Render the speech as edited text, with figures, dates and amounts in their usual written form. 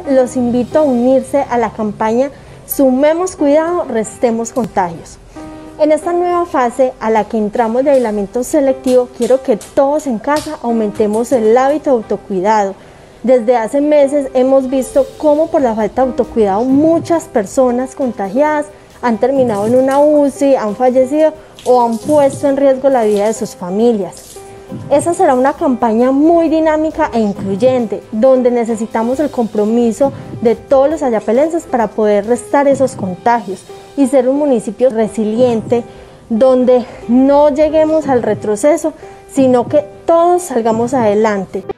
los invito a unirse a la campaña Sumemos Cuidado, Restemos Contagios. En esta nueva fase a la que entramos de aislamiento selectivo, quiero que todos en casa aumentemos el hábito de autocuidado. Desde hace meses hemos visto cómo por la falta de autocuidado muchas personas contagiadas han terminado en una UCI, han fallecido o han puesto en riesgo la vida de sus familias. Esa será una campaña muy dinámica e incluyente, donde necesitamos el compromiso de todos los ayapelenses para poder restar esos contagios y ser un municipio resiliente, donde no lleguemos al retroceso, sino que todos salgamos adelante.